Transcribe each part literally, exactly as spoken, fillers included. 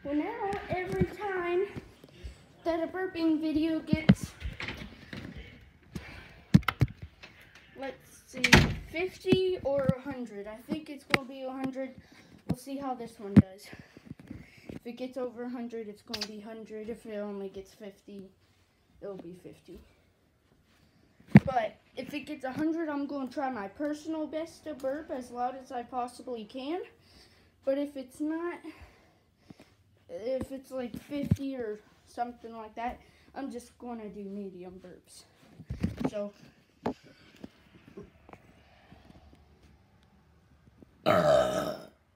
Well, now every time that a burping video gets, let's see, fifty or one hundred. I think it's going to be one hundred. We'll see how this one does. If it gets over one hundred, it's going to be one hundred. If it only gets fifty, it'll be fifty. But if it gets one hundred, I'm going to try my personal best to burp as loud as I possibly can. But if it's not, if it's like fifty or something like that, I'm just going to do medium burps. So, uh.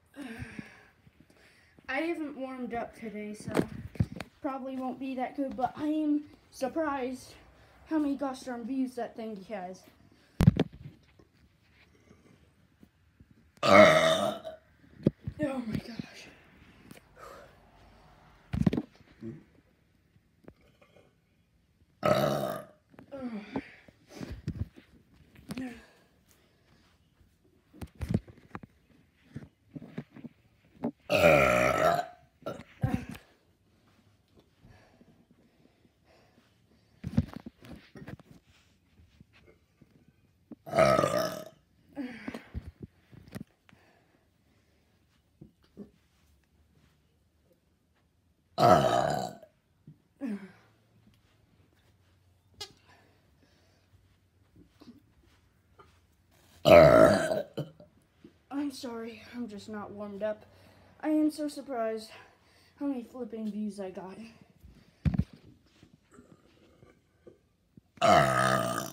I haven't warmed up today, so probably won't be that good, but I am surprised how many gosh darn views that thing has. Uh. Oh my gosh. Uh. Oh. Uh. Uh. Uh. Uh. I'm sorry, I'm just not warmed up. I am so surprised how many flipping views I got. Uh.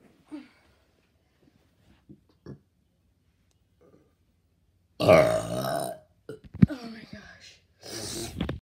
Uh.